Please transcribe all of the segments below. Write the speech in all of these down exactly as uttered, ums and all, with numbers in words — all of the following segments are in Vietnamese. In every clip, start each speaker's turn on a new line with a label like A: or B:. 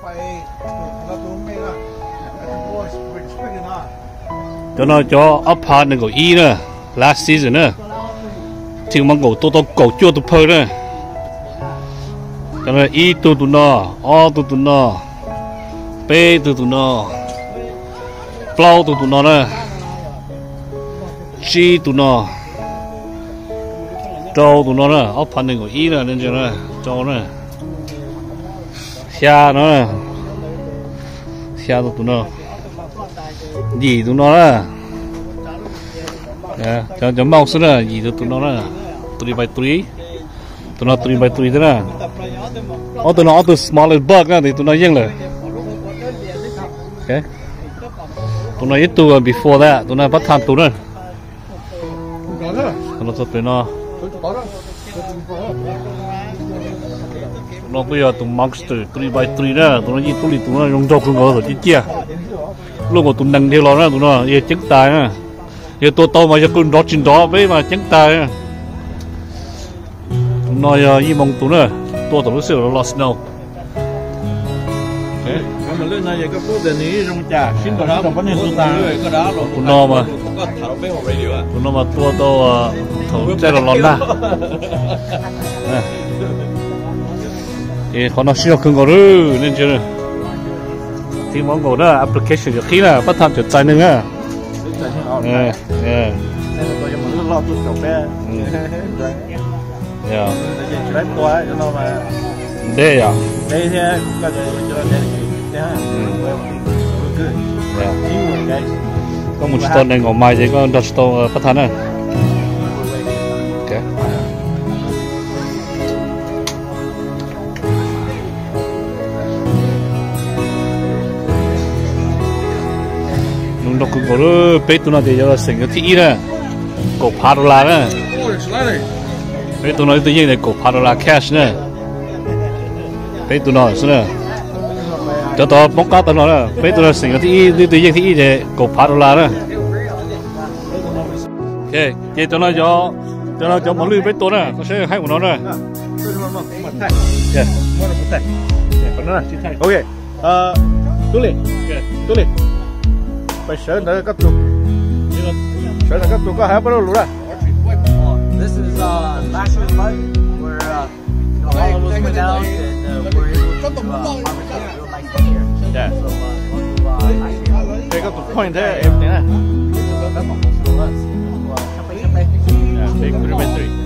A: cho nó cho ấp hà này có y nữa last season nữa thì mong cổ tôi tôi cổ chua tôi phơi nữa cho nó y tôi tôi nó o tôi tôi nó p tôi tôi nó flow tôi tôi nó nữa g tôi nó trâu tụi nó nè, ốc phần này của ý nè, nên cho nó trâu nè, xa nó nè, xa tụi nó, gì tụi nó nè, nè, cho cho mau xuống nè, gì tụi nó nè, three by three, tụi nó three by three thế nè, ở tụi nó ở tụi smallest bug nè, thì tụi nó dừng lại, okay, tụi nó ít tụi before that, tụi nó bắt tham tụi nó, tụi nó cho tụi nó nó bây giờ tụi monster three by three đó tụi nó gì tụi tụi nó dùng dọc không có rồi chứ chia lúc mà tụi nâng theo nó đó tụi nó giờ trứng tài nè giờ tôi to mà giờ con đó trên đó với mà trứng tài nè tụi nó giờ gì mong tụi nó tôi tụi nó sửa nó lost snow
B: mà lên này cái phố đèn này trong trà xin cái đó vẫn như chúng ta cái đó rồi
A: tụi nó mà tụi nó mà tôi tôi thấu chơi là lon ra thì họ nó siêu không có rồi nên chứ thì món đồ đó application được khi là bắt tham chụp trái nữa á nè nè yeah đây à
B: đây thì có thể cho đây
A: có một store này ngồi mai thì có đợt store bắt tham này ok nung đọc cái rồi bé tụi nó thì giờ sinh cái thị nè cổ phá đô la nè bé tụi nó tự nhiên này cổ phá đô la cash nè bé tụi nó xí nè cho tao bóc cá tụi nó nè bé tụi nó sinh cái thị tự nhiên thị thì cổ phá đô la nè ok vậy tụi nó cho tụi nó cho một lưỡi bé tụi nè có sẽ hai của nó nè
B: ok ờ tú lì tú lì phải sợ nữa các tụ sợ là các tụ có hai bao lâu rồi
C: this is uh last year's mud where uh you know, all of us went down and uh, we're able to uh, harvest a real nice fish here.
B: Yeah.
C: So uh, to uh last year
B: they got the point there everything nè
C: các bạn có số là sắp đây sắp đây
B: yeah big three by three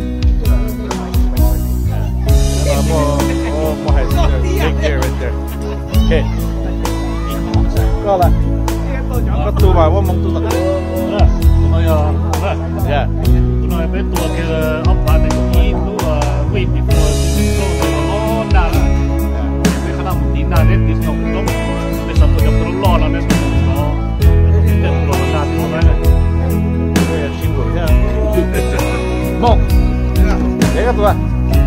B: yeah more more more height big there right there okay có là có tụ mà có mong tụ thật
A: tụi nó giờ
B: yeah
A: tụi nó bé tụi kia ốc phá này có ý tụi wait before tụi nó nà là bé khả năng một tí nà đến thì xong nó bé xong tụi nó lo là nên nó nó lo là tụi nó này
B: bây giờ xin lỗi nha mong đấy các tụi à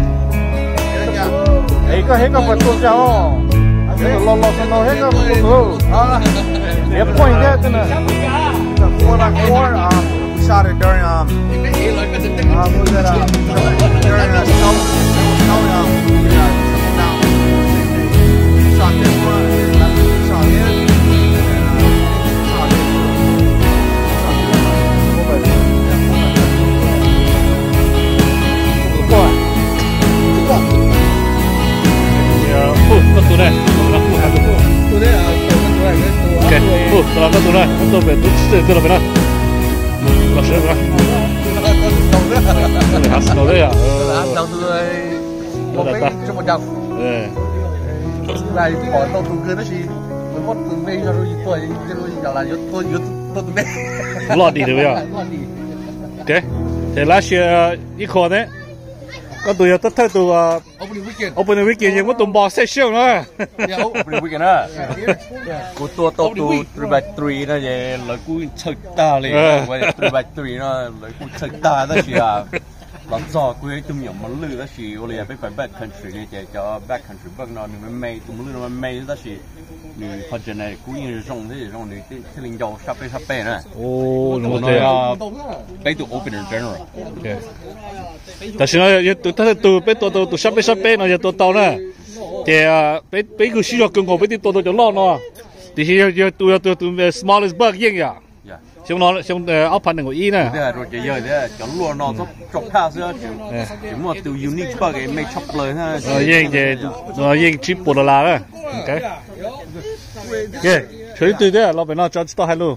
B: ấy có hết các phần tụi cháu cái lo lo cho nó hết các phần tụi yeah, point there, then the four by four. Um, we shot it during um, uh, what was that? Um, during a snow, snow um, yeah, down. Shot this one, shot his, and uh, shot his. Four. Four.
A: yeah food có tụi này nó food hay tụi
B: Tụi đấy à, tụi này
A: ok food tụi nó có tụi này tụi về tụi tụi tụi nó về nó nó sẽ ra tụi hạt snow đấy à
C: đầu tư một cái trong một đồng này bỏ đầu tư cơ đó gì mới mất từ đây cho rồi tuổi cho rồi giờ là tôi tôi tôi từ đây
A: lọt đi được à ok thì last year ít khó đấy có tụi tất thơ tụi
C: opening weekend
A: opening weekend nhưng có tụi bò xe siêu nữa
C: yeah opening weekend á của tôi tôi tôi three by three nó vậy là cú chơi ta liền three by three nó là cú chơi ta đó chị à làm sao cú ấy chung nhóm mà lừa đó chị ô liền phải phải back country như vậy cho back country back nó mình may tụi lừa nó may đó chị mình phát triển này cú yên rong thế rong này cái cái linh dầu sắpไปsắpไปnè
A: ô đúng
C: rồi
A: rồi
C: đây tụi open in general
A: okแต่ฉันว่าตụi tất tụi bé tụi tụi tụi sắp bé sắp bé nó giờ tụi tao nè thì bây bây cứ sử dụng công cụ bây giờ tôi tôi cho lo nó thì giờ giờ tôi tôi tôi smallest bug yên vậy xong nó xong áo phản này của y nè
C: rồi chỉ giờ thế chọn luôn nó rất chọc ha xưa chỉ một từ unique bug cái make chọc lời ha
A: rồi yên thì rồi yên chip bộ là đó ok ok chơi từ đấy nó phải nó cho tao hay luôn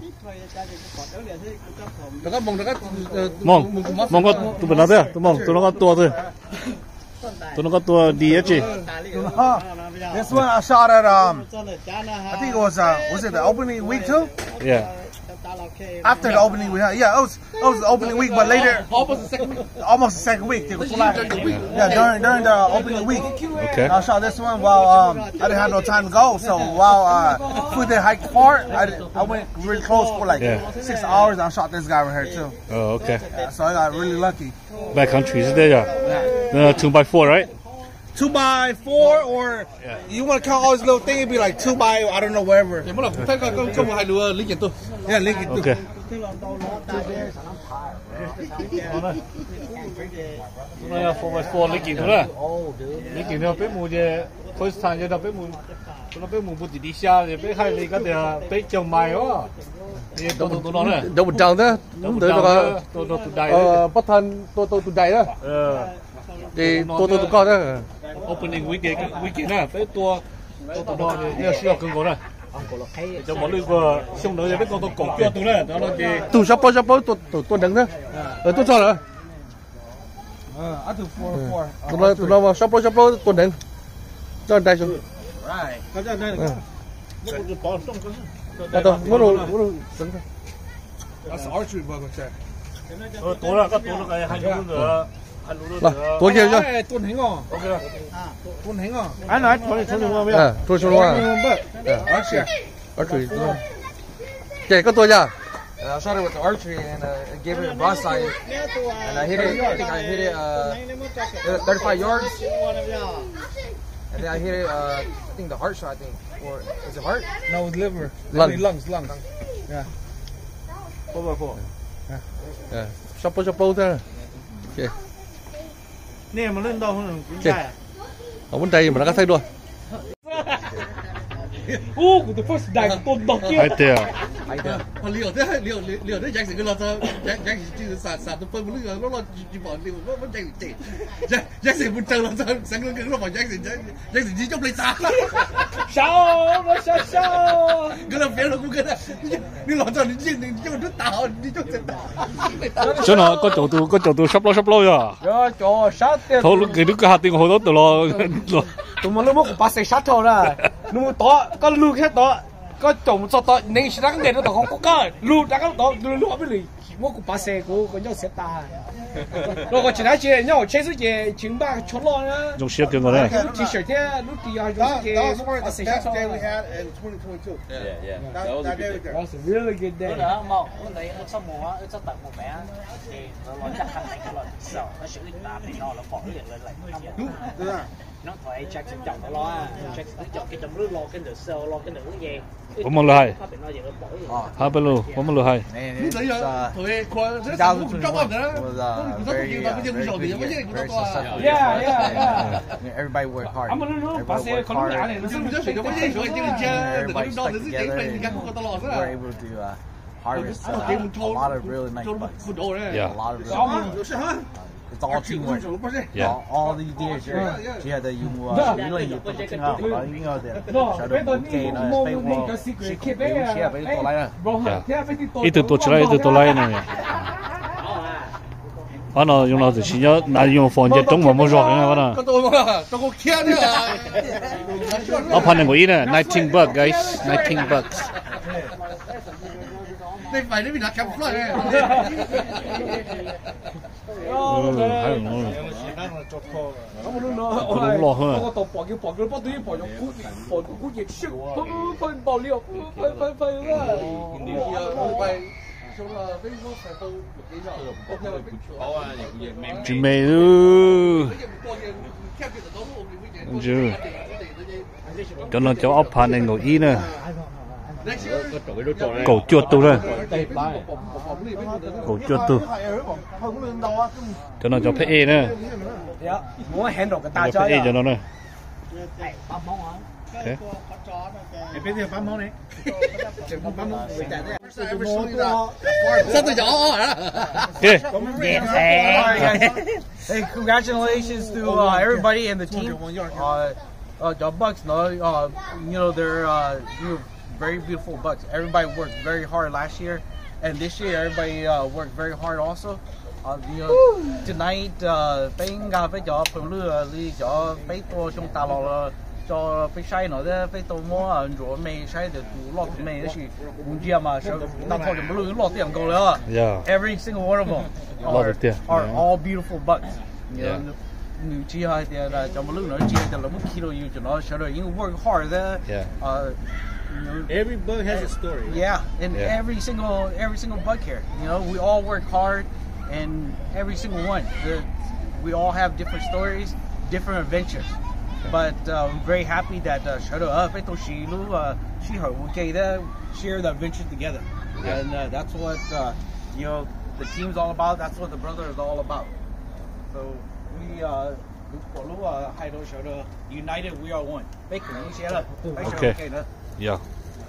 A: mong mong có tụi mình nói thế tụi mong tụi nó có tua thôi tụi nó có tua đi hết chứ.
B: This one I shot at um I think it was uh was it the opening week too?
A: Yeah.
B: After the opening week, yeah, it was it was the opening week, but later almost the second week. Almost the second week. Yeah, during during the opening week.
A: Okay.
B: I shot this one while um I didn't have no time to go, so while uh we did hike far, I did, I went really close for like
A: yeah.
B: six hours. And I shot this guy right here too.
A: Oh, okay.
B: Yeah, so I got really lucky.
A: Backcountry is there, yeah. Uh, two by four, right?
B: Two by four, or yeah. You want to count all this little thing? It'd be like two by I don't know wherever. Yeah, link it.
A: Okay. Nó four by four lấy kiện thôi đó. Lấy kiện theo bé mù về first time cho nó bé mù, nó bé mù bút đi xa thì bé hai lấy cái đó bé trồng mai đó. Tôi tôi tôi nói nè.
D: Đâu một trăng đó.
A: Đúng tới đó. Tôi tôi tôi đầy.
D: Ờ, bắt thân tôi tôi tôi đầy đó.
A: Ờ.
D: Thì tôi tôi tôi coi đó.
A: Opening weekend weekend nè, bé tôi tôi tôi nói thì giờ sử dụng công cụ nè. Cho mọi người vừa xong nữa thì biết con tôi cột cho tôi nè, đó là gì?
D: Tôi sắp bao sắp bao tôi tôi tôi đứng đó. Ờ tôi cho rồi.
B: Uh, I do four and four.
D: Tôi nói tôi nói sắp bao sắp bao tôi đứng. Cho đây xuống.
B: Right.
D: Đó tôi muốn rồi muốn rồi đứng thôi.
B: That's archery bug with that.
A: Ờ tôi là cái tôi là cái hai lúa nữa.
D: Rồi, tôi kia cho.
B: Tuần hình ngò.
A: Ok.
B: Tuần hình ngò.
A: Anh nói tôi tôi không biết.
D: À, tôi xuống luôn.
B: Archery.
D: Archery. Okay, có tôi ra.
E: I shot it with the archery and uh, I gave it a broadside and I hit it. I think I hit it uh, thirty-five yards, and then I hit it. Uh, I think the heart shot. I think, or is it heart?
B: No, it's liver.
D: Lung.
B: Lungs, lungs. Yeah.
A: Four by four.
D: Yeah. Sắp bao sắp bao thôi. Okay.
B: Nè mà lên đâu không? Okay.
D: Ở bên đây mà nó có thay đuôi.
B: Oh, the first dive tôn độc kia.
A: Right there.
F: liệu thế liệu liệu thế Jackson cái lo sao Jackson chỉ sạt sạt tôi phân lưỡi nó lo chỉ bỏ liệu nó vẫn Jackson chỉ Jackson muốn chơi lo sao sáng lưng cái nó bỏ Jackson Jackson chỉ trong lấy sao
B: sao nó sao sao
F: cái là phía nó cũng cái này đi lo sao đi riêng đi cho nó tạo đi cho nó
A: chỗ nào có chỗ tôi có chỗ tôi sắp lo sắp lo rồi.
B: Cho cho sát tiền.
A: Thôi lúc cái lúc cái hạt tiền hồi đó tôi lo lo.
B: Tụi mình lúc mới bắt xe sát thôi ra. Lúc mới to có lưu hết to. Có chồng cho to nên sẽ đăng đến nó không có cơ. Lưu đã có to lưu ở bên này. Mua của bắt xe của của nhau xe ta. Rồi có chuyện này chuyện nhau chơi sự gì chính ba chốt lo nhá.
A: Dùng xe cái này.
B: T-shirt thế lúc đi à dùng cái bắt xe sát thôi.
F: we had in twenty twenty-two. Yeah, yeah. That, that, that day
B: That was a really good day.
G: Đó một vấn đề nó sắp mùa nó sắp tận một mẹ thì nó lo chắc khăn này cái lo sợ nó xử lý tạm thì nó là bỏ liền lên lại
F: đúng rồi.
G: Nó phải Jackson chồng nó lo Jackson chồng cái chồng nó lo cái nửa sơ lo cái nửa gì.
A: Có một lời.
G: nó gì nó bỏ liền.
A: Hai bên luôn, có một lời hay.
F: Đúng rồi rồi. Thôi khoa rất là cũng trong ông đó. Rất là nhiều cái gì rồi thì mới biết cũng to.
B: Yeah, yeah, yeah.
E: Everybody worked hard.
B: I'm gonna bắt xe con nó nhỏ này nó
F: Chúng rất là có gì rồi chứ chơi đừng có đo được cái này thì các con to lò
E: We're able to uh, harvest uh, a lot of really nice bucks.
A: Yeah.
E: A lot of really It's all teamwork.
A: Yeah.
E: All, all these deer here. Chỉ là dùng uh, lý lịch của chúng ta, có những người để cho được một cái nó space wall. Chỉ cũng biết chia với tổ lại
A: Yeah. Ít từ tổ lại, ít từ tổ lại này. Anh nó dùng nó thì chỉ nhớ là dùng phòng chế trong mà mua rõ cái này vậy
F: có tôi mà trong có kia nữa à
A: ở phần này của ý nè nineteen bucks guys nineteen bucks
F: đây phải nó bị đặt cam phơi này
A: ừ hay lắm
B: không nó
A: cũng lo hơn
B: có tổ bỏ cái bỏ cái bắt đi bỏ trong cút bỏ trong cút nhiệt sức phân phân bảo liệu phân phân phân ra
A: chuẩn bị luôn chưa cho nó cho ốc pan này ngồi ý nè cổ chuột tôi đây cổ chuột tôi cho nó cho phê e nè
B: muốn hẹn được cái ta
A: cho phê e cho nó nè
G: 係八蚊啊。
A: Okay.
B: 你俾啲八蚊你，八蚊會大啲。
F: 真係有啊！
A: Okay.
E: Hey, congratulations to uh, everybody in the team. Uh, uh, the Bucks, no, uh, you know they're uh, you know, very beautiful Bucks. Everybody worked very hard last year, and this year everybody uh, worked very hard also. Uh, you know, tonight, bên cà phê cho phụ nữ đi cho mấy tô trong tàu là cho phải say nó đấy, phải tô mua rồi mày say được lọt mày đó chứ, cũng chưa mà sao tao thôi phụ nữ lọt tiền cầu nữa.
A: Yeah.
E: Every single one of them are, are all beautiful Bucks. You know, new chi hai thì là cho phụ nữ nó chi thì là một kilo yêu cho nó sao rồi, you work hard there.
A: Yeah.
E: Uh,
B: Every bug has a story.
E: Yeah, and
A: Yeah.
E: every single every single Buck here, you know, we all work hard, and every single one, the, we all have different stories, different adventures. But uh, I'm very happy that uh, shut up, ito she lu, uh, she heard okay, that share the adventure together,
A: Yeah.
E: and uh, that's what uh, you know the team's all about. That's what the brother is all about. So we. Uh, United, we are one.
A: Okay. Yeah.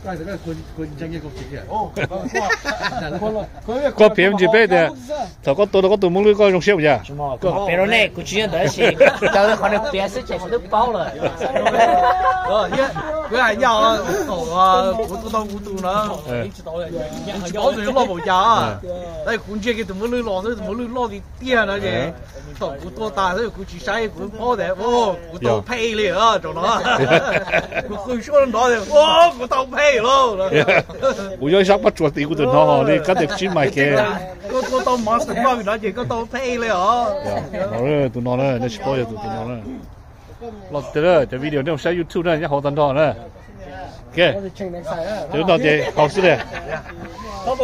A: Có phim gì bây giờ? Thằng có tôi có tụi muốn có trong siêu giờ.
G: Có pero này, cũng chỉ là gì? Cho nó còn được tiền sẽ chạy được bao rồi.
E: Ờ, yeah. Cái này nhau à, của của tôi của tôi nó. Có rồi lo bộ giá. Đây cũng chỉ cái tụi muốn lo, tụi muốn lo thì tiền nó gì. Tổng của tôi ta rồi cũng chỉ sai của bao đấy. Ô, của tôi pay liền à, chỗ nó. Của số đó thì, ô, của tôi pay luôn.
A: Ủa giờ sắp bắt chuột thì của tụi nó đi cắt được chín mày kia.
E: Có có tôi monster bao nó gì có tôi pay liền à.
A: Nó rồi tụi nó nữa, nó spoil tụi nó nữa. Lọt tới đó, cái video này sẽ YouTube này, nhá hậu tận đó nữa. Ok. Chúng nó thì học sư này. Ok,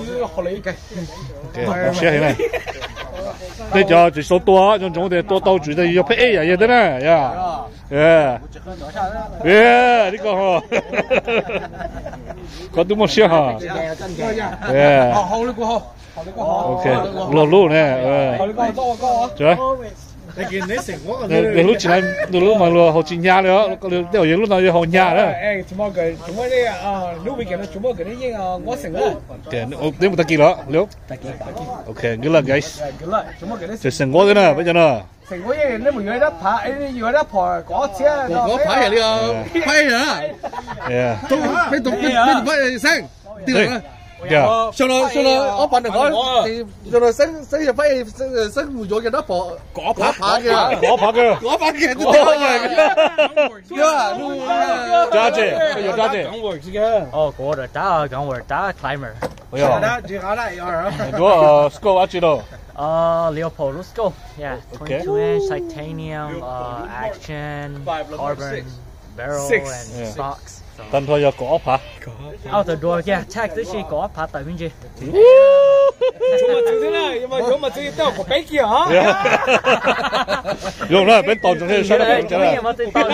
A: học sư này. Đây cho chỉ số tua, trong chúng thì tua tàu chủ thì要配 A 呀，也得呢，呀，yeah, yeah, 这个哈，có đúng một xíu ha, yeah, ok, lột lụt này, trời. Để lúc chỉ là từ lúc mà lừa họ chỉ nhà nữa, đều những lúc nào họ nhà đó.
H: chúng ta cái chúng ta đi à lúc bây giờ nó chúng ta cái này ngõ sừng đó.
A: Ok, nếu một ta kỳ đó, nếu. Ok, good luck guys. Chỉ sừng ngõ thế nào bây giờ nào.
H: Sừng ngõ này nếu mình người đó phá, người đó phá có xe.
F: Có phá vậy đi à? Phá hả?
A: Yeah.
F: Tôi phải tôi phải tôi phải sang. Tiêu rồi.
A: Yeah.
F: Sau đó sau đó ở bên này thì sau đó sáng sáng giờ phải sáng mùi cái đó bỏ cỏ phá phá kìa,
A: cỏ phá kìa,
F: cỏ phá kìa, tôi thấy rồi. Yeah,
A: trả chị, bây giờ trả chị.
G: Oh, có rồi, trả讲我打 climber.
A: Bây giờ.
H: Chỉ có lại rồi.
A: Đó score ở chỗ đâu?
G: Uh, Leopold, let's go. Yeah, twenty-two inch titanium, uh, action, carbon, barrel, and stocks.
A: Tân thôi giờ có phá.
G: Out the door, yeah, tag this shit có phá tại bên gì?
H: Chúng mà chú thế này, nhưng mà chúng mà chú tao có bé kia hả?
A: Dùng đó bên tàu chúng ta sẽ là cái này.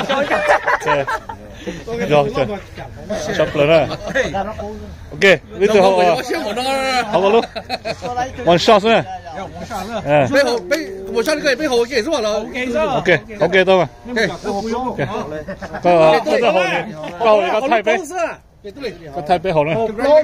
A: Rồi, rồi. Sắp lên rồi. Ok, bây giờ họ họ có lúc one shot nữa.
F: Bây hồ bây một shot cái bây hồ cái gì mà
A: ok, ok thôi mà. Ok. Có có hồ này, có có thay bé. Có thay bé hồ nữa.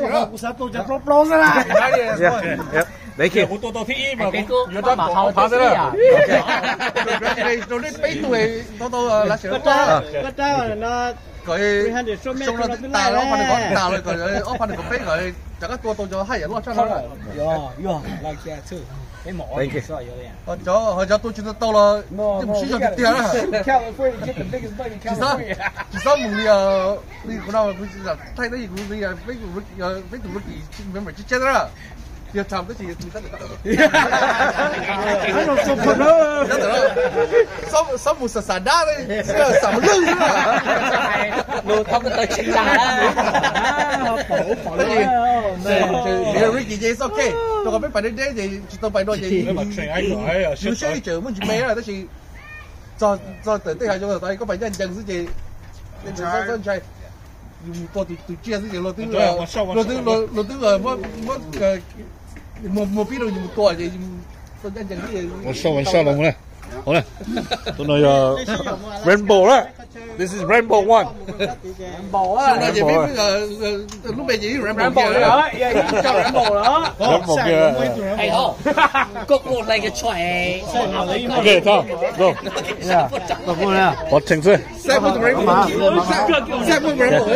E: Đấy kìa.
G: Cái cô mà hậu phá thế à?
F: Rồi đấy bây tuổi tôi tôi là sửa ra.
H: nó
F: Rồi xong nó tao nó phần có tao rồi rồi ở phần có bé rồi chắc cái tua tôi cho hai lo cho nó rồi.
H: Yeah, yeah, like that too. Cái mỏ này sao vậy?
F: Họ cho họ cho tôi chỉ tao là chỉ cho tiền đó.
H: California get the biggest bug in California.
F: Chỉ sao mình đi đi nào thay cái gì cũng đi với với với tụi rookie mấy mấy chết đó. Giờ làm cái gì thì tất cả. Nó không có nữa. Sao sao một sản đá đấy, sao sản lưng nữa.
G: Nó không có tới chân đá.
F: Cái gì? Thì Ricky J ok. Tôi có biết phải đến đấy thì tôi phải nói gì. Chú chơi chữ muốn chỉ mê là tức là cho cho tới tới hai chỗ rồi có phải nhân dân cái gì. Nên sao sao chơi. Dùng tôi tụi tụi chia cái gì rồi tức là rồi tức là rồi tức là mất mất một một biết đâu một tuổi thì tôi nhân dân cái gì.
A: Một sao một sao luôn nè. 好嘞，tôi nói rainbow đó. This is rainbow one.
F: Rainbow á. Nói gì biết lúc bây giờ rainbow kia
H: đó, cho rainbow đó.
A: Rainbow kia.
G: Hey ho, có một này cái xoài.
A: Okay, Tom, go.
B: Yeah. Go nè.
A: Có trình sự.
F: Set with rainbow. Set with rainbow.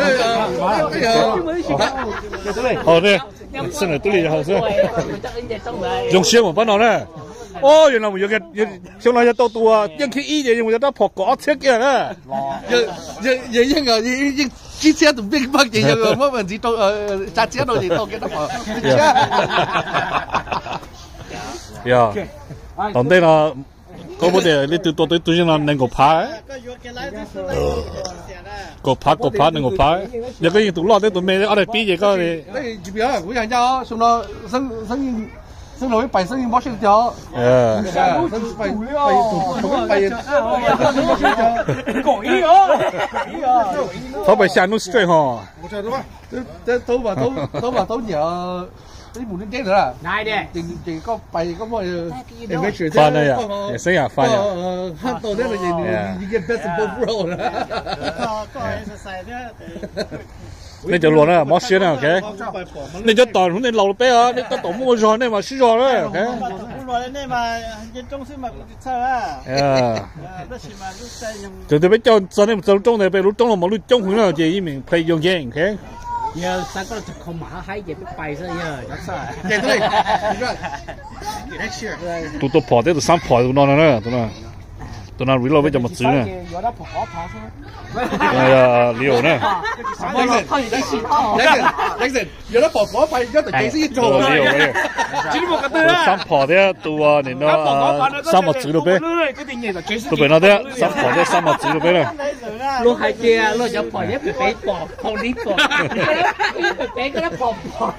A: Hầu đi. Xin lỗi tôi đi hầu xưa. Dùng xiêm một bắt nó nè. Ô,原來有嘅，將來一到到啊，因佢依嘢用咗得破果車嘅咧。
F: giờ giờ giờ nhưng mà nhưng chiếc xe tụi biết bắt gì giờ mới mình chỉ tôi cha xe đâu gì tôi cái đó mà.
A: Yeah. 當地啦，嗰部嘢你對到對對上啦，能夠拍，個拍個拍能夠拍，有個人都攞得到咩？我哋比嘢嗰啲。
F: 那就比較我想講，送到生生生老一百生一毛十條。
A: 誒。
F: 生百百同百
H: 講呢個，
A: 頭擺下弄 straight 嗬。
F: 冇錯啦，這都把都都把都鳥。啲門啲驚啦，
G: 係嘅，
F: 淨淨個幣咁我誒咩全
A: 翻啊呀，也是呀翻呀。
F: 誒，看到呢個嘢，你嘅 best of both world 啦。
A: 你就落啦，冇事啦，OK。你就當你留俾啊，你得當冇錯，你話輸咗啦，OK。
B: 落呢嘛，一中先嘛出啦。
A: 啊。就特別叫真係就中嚟俾老中咯，冇老中佢啦，就依名配用嘅，OK。
G: giờ sao có thực không mã hay gì biết bay sao giờ chắc sao
F: Kể tôi
A: tụi tôi bỏ tới tụi sáng bỏ tụi nó nữa tụi nó tụi nó reload với cho một chữ nè này liều nè
F: Jackson giờ nó bỏ bỏ bay cho tụi chị sẽ
A: liều liều tụi sáng bỏ đấy tụi này nó sáng một chữ đâu bé tụi bên nó đấy sáng bỏ đấy sáng một chữ đâu bé nè
G: luôn hai kia luôn cho bỏ nhé bị bé bỏ không đi bỏ bé cái nó bỏ bỏ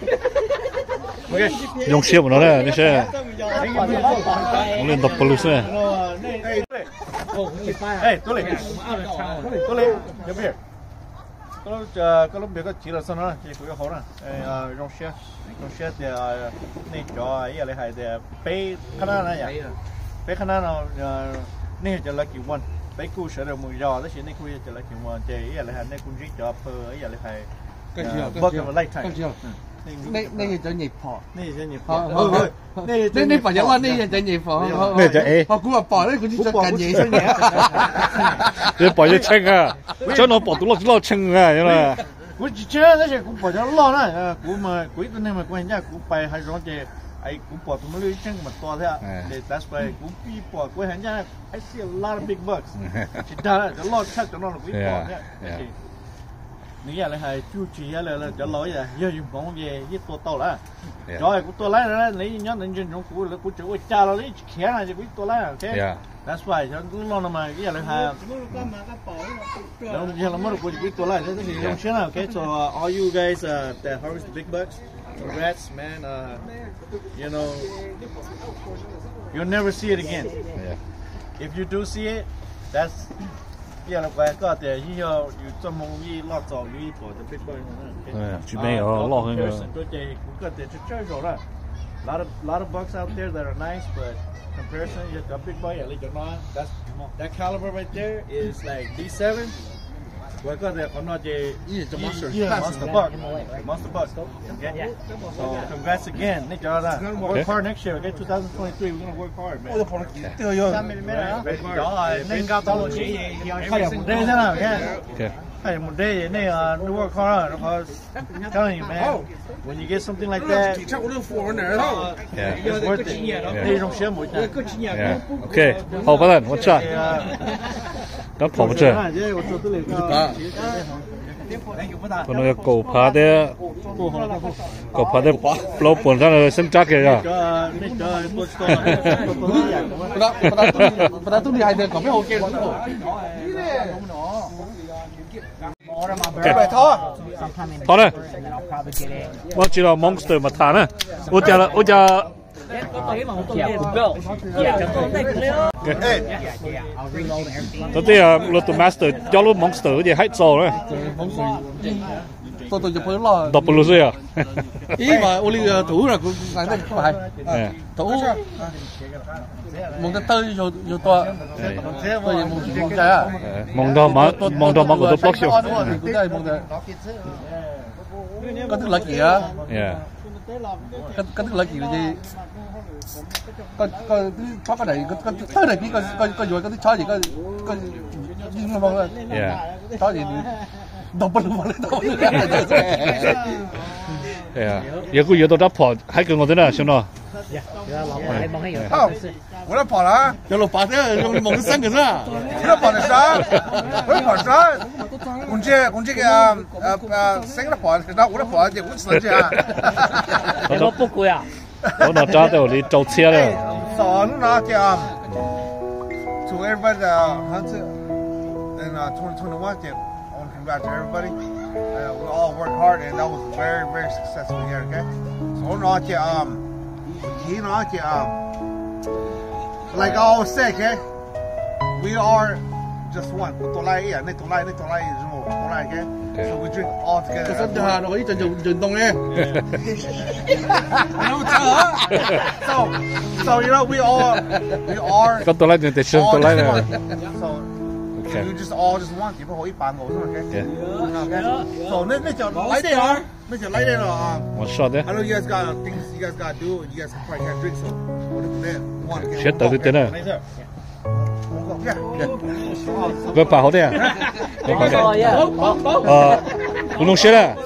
A: 用鞋不能嘞，那些我们都不露水。
B: 哎，多嘞，多嘞，有没有？có lúc có lúc việc có chỉ là sao nó chỉ cũng khó nè, rong xe rong xe thì này cho ấy là hay thì bé khán giả này bé khán giả nào này cho là kiểu one bé cú sẽ được mùi giò đó chỉ này cú cho là kiểu one thì ấy là hay này cũng chỉ cho phơ ấy là hay bớt cái lại thay
F: này này cho nhịp phò
B: này cho nhịp phò
F: này này này phải nói này cho nhịp phò
A: này cho ấy
F: họ cũng là phò đấy cũng chỉ cho cần gì thôi nhỉ
A: 你bỏ cho清啊，cho nó bỏ tụi nó tụi nó清à, như là.
B: Cú chỉ chơi đó chứ cú bỏ cho nó lo đó, cú mà cú cái này mà quen nhá, cú bay hay rồi chứ, ai cú bỏ tụi nó lưới chân mà to thế à, để that's why cú pi bỏ cú hay nhá, I see a lot of big bucks, chỉ ra là cho lo chắc cho nó là cú bỏ thế, nếu là hay chú chỉ là là cho lỗi là giờ dùng con về với to to là, rồi cú to lấy ra lấy nhớ nên trên trong cú là cú chịu cha nó lấy khé này thì cú to lấy ok. That's why cho nó lo mà cái là ha. Nó giờ là mới được cáiตัวlại thế thì không chết nào. Okay, so uh, all you guys uh, that harvest the big bucks, congrats, man. Uh, you know, you'll never see it again.
A: Yeah.
B: If you do see it, that's yeah là quay có thể như you trong mong gì lo trò như for the big bucks.
A: Chỉ mấy ở lo hơn nữa.
B: Tôi chơi cũng có thể chơi rồi đó. Lot of lot of bucks out there that are nice, but comparison, you got big boy, like your mom. That's that caliber right there is like D seven. What got that? I'm not a monster. Yeah, monster buck. Monster buck. Okay. So congrats again, Nick. Work hard next year. Okay, twenty twenty-three. We're gonna work hard, man. Nên cao tốc chỉ hay một day thế nào nhé. Hay một day này nó work hard. Nó telling you, man. When you get something like that,
A: yeah,
B: it's worth it. Đi trong xe mũi nha.
A: Yeah. Okay. Hậu bắt đầu, watch out. Đó phỏng một chơi. Còn nó cổ phá đấy, cổ phá đấy lâu buồn ra là sinh chắc kìa.
F: Đó, đó tôi đi hai đường còn mấy ok rồi.
A: Okay. Thôi này, tôi chỉ là monster mà thả nè. Tôi chỉ là, tôi chỉ
G: Yeah, we'll go. Yeah,
A: có thể là lượt tụ master cho lúc monster gì hết rồi đấy
F: tôi tôi chụp lo
A: đọc luôn rồi à
F: ý mà Oli thủ là cũng phải đây phải thủ mong tới tới rồi rồi tôi tôi mong mong trái à
A: mong đó mà mong đó mà có tôi block rồi
F: cũng đây mong có thứ là gì á có có thứ là gì là gì có có có cái này có có thứ này có có có rồi có thứ chó gì có có nhưng mà mong là chó gì đọc bất luôn đọc
A: yeah giờ cứ giờ tôi đáp phò hai cái ngón thế nào xem nào
B: không我来跑了，
F: 有了跑的，有梦三个是吧？
B: 我来跑的啥？我来跑啥？我这我这个呃呃，三个跑的，那我来跑的，我自己啊。
G: 我不贵啊。
A: 我那扎到你招车了。
B: 早上那天啊，to everybody uh, in uh, twenty twenty-one, I want to congrats to everybody. Uh, we all worked hard, and that was very very successful here. Okay, so on that um, you know that um. Like I always say, okay, we are just one. So we drink all together.
F: Cái đó là cái trận vận động này.
B: So, so you know we all we are.
A: Có tôi lại những tên tôi lại này.
B: So you just all just one. Chỉ có hội bạn ngồi thôi, okay? Okay. So nên nên chọn lấy đây hả? Nên chọn lấy đây rồi.
A: One shot đấy.
B: I know you guys got things you guys got to do. You guys probably can't drink, so what if then?
A: Chết tới thế này. Với bà hậu đấy à? Ờ, cũng không chết à?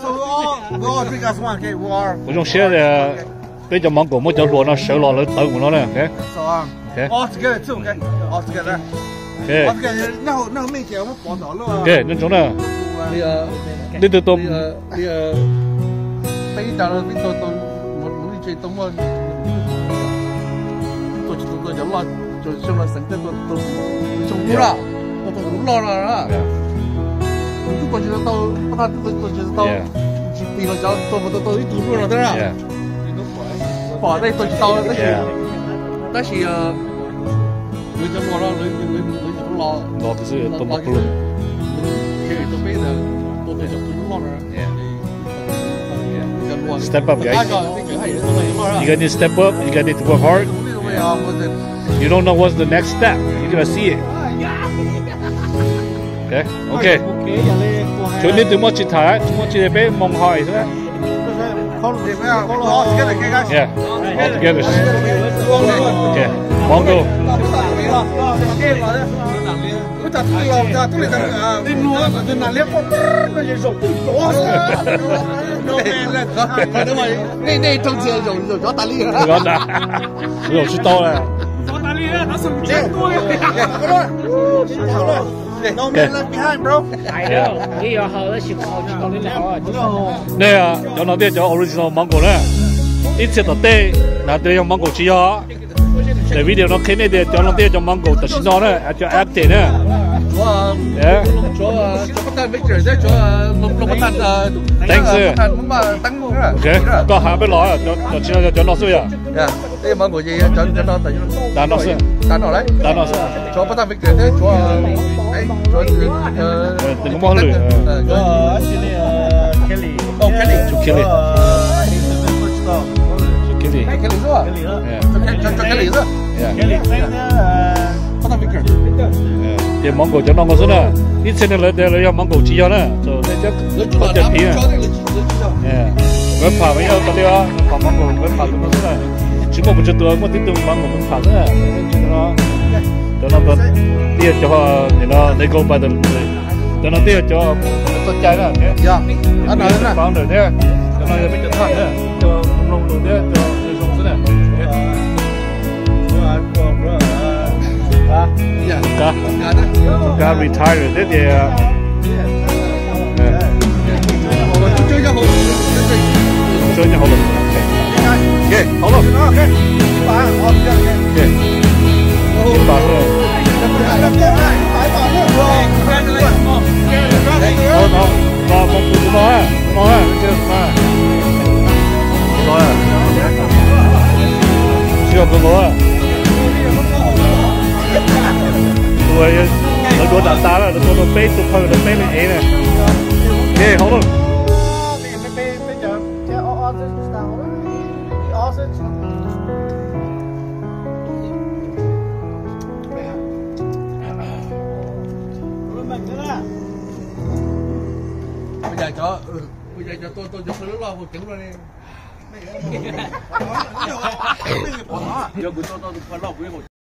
A: Cũng không chết là bây giờ mong cổ mỗi chỗ nó sợ lo lớn tới của nó này, okay? Okay.
B: All together too, okay? All together.
A: Okay.
B: All together. Nào nào mình kéo một bọn đó luôn.
A: Okay, nên chỗ nào?
F: Bây giờ
A: đi từ tôm.
F: Bây giờ bây giờ bây giờ tôi một một đi chơi tôm hơn. Tôi chỉ tôi nhớ là tôi xem là sáng tôi tôi trông cú là tôi tôi cũng lo rồi đó. Tôi còn chỉ tôi bắt tôi tôi chỉ tôi chỉ vì là cháu tôi tôi tôi tôi luôn rồi đó. Bỏ đây tôi chỉ tôi đó chỉ đó chỉ người trong lo người người người trong lo
A: lo cái gì tôi mất luôn.
F: Cái tôi bây giờ tôi tôi tôi lo rồi.
A: Step up, guys. You gotta step up. You gotta need to work hard. You don't know what's the next step. You're gonna see it. Okay. Okay. Cho nên từ mỗi chuyện thái, mỗi chuyện bé mong hỏi thôi. Yeah. All together. Okay. Mong go.
F: Này này trong xe rồi rồi cho ta đi rồi.
A: Rồi đã. Rồi chứ to là.
H: Cho ta đi nó sừng chết tôi.
B: No man left behind, bro.
G: I know. Cái giờ họ chỉ có chỉ có lên họ.
A: Nè à, cho nó biết cho original mong cổ nè. Ít sẽ tập tê, là tê trong mong cổ chi ho. Để video nó khiến này để cho nó biết trong mong cổ tập xin nó nè, cho app thế nè.
F: Chúa, chúa, chúa bắt tay Victor đấy, chúa lục bắt tay
A: Thanks.
F: Thành muốn mà tăng nữa.
A: Ok, có hàng bên lọ cho cho cho cho nó xui à.
F: Dạ, đây mong cổ gì cho cho nó tại
A: Đàn nó xui.
F: Đàn nó đấy.
A: Đàn nó xui.
F: Chúa bắt tay Victor đấy, chúa chúa
A: đừng có mong lười.
H: Ờ, actually Kelly.
F: Oh, Kelly.
A: Chú Kelly. Chú Kelly.
F: Kelly rồi. Cho cho Kelly rồi.
H: Kelly trainer
F: bắt tay Victor.
A: Để mong cổ cho nó có xui nè. Ít xe này là để là mong cổ chi ho nè. Rồi để chắc có tiền phí à. Yeah. Với phá mấy ông tao đi á, phá mong cổ với phá tụi nó xui nè. Chỉ một chút tuổi một tí tuổi mong cổ với phá nữa nè. Cho nó cho nó có tiền cho họ để nó để go by the cho nó tiền cho tôi chạy nè.
F: Dạ. Anh nói nè.
A: Bao đời thế. Cho nó bây giờ thẳng nè. Cho lông lông thế cho người dùng thế nè.
F: Dạ.
A: Cá. Cá retire thế thì
F: chơi nhau hồn.
A: chơi nhau hồn. Ok, hồn luôn. Ok. Bà, hồn chưa? Ok. Bà rồi. Nó nó nó một cú nó à, nó à, chưa mà. Nó à. thôi được bé này ấy này. Ghê không đâu.
B: Bây giờ cái ostrich nào đó, ostrich.
F: Bây giờ cho bây giờ cho tôi tôi cho tôi lúc lo một chữ rồi đi. Giờ của tôi tôi phải lo với một